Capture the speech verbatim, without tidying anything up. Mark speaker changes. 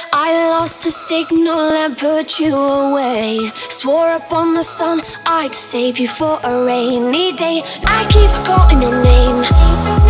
Speaker 1: I lost the signal and put you away. Swore up on the sun I'd save you for a rainy day. I keep calling your name,